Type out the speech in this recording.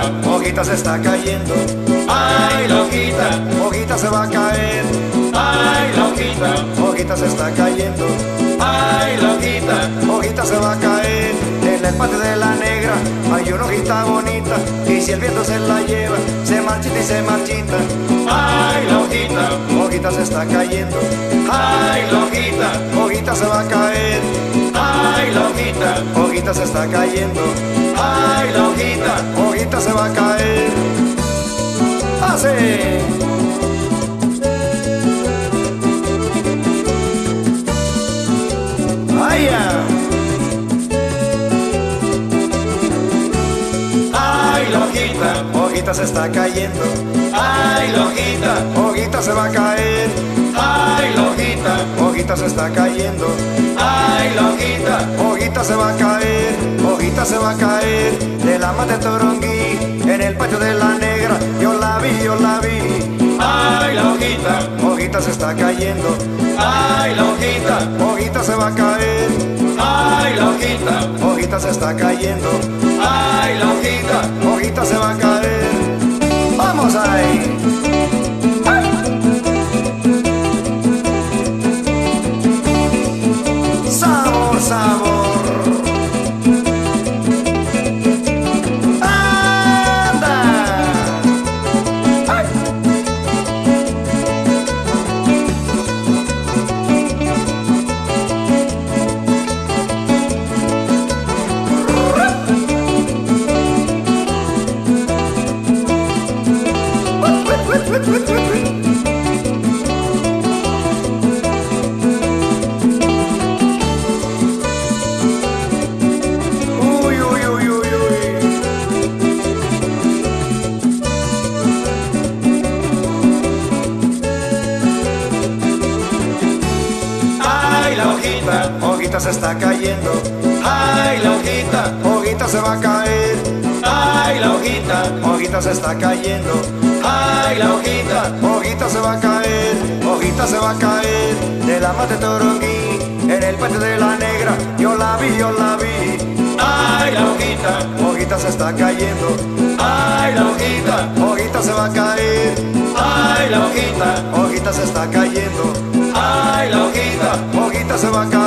hojita se está cayendo. Ay, la hojita se va a caer. Ay, la hojita se está cayendo. Ay, la hojita se va a caer. En el patio de la negra hay una hojita bonita, y si el viento se la lleva, se marchita y se marchita. Ay, la hojita se está cayendo. Ay, la hojita se va a caer. Ay, la hojita se está cayendo. Ay, la hojita se va a caer. ¡Pase! ¡Vaya! Ay, la hojita se está cayendo. Ay, la hojita se va a caer. Ay, la hojita se está cayendo. Ay, la hojita se va a caer. Hojita se va a caer de la mata de Toronguí, en el patio de la negra. Yo la vi, yo la vi. Ay, la hojita se está cayendo. Ay, la hojita se va a caer. Ay, la hojita se está cayendo. Ay, la hojita se va a caer. ¡Vamos ahí! ¡Sabor, sabor! ¡Anda! ¡Ay! Hojita se está cayendo. Ay, la hojita se va a caer. Ay, la hojita se está cayendo. Ay, la hojita se va a caer. Hojita se va a caer de la mata de Toronguí, en el patio de la negra. Yo la vi, yo la vi. Ay, la hojita se está cayendo. Ay, la hojita se va a caer. Ay, la hojita se está cayendo. Ay, la hojita se va a caer.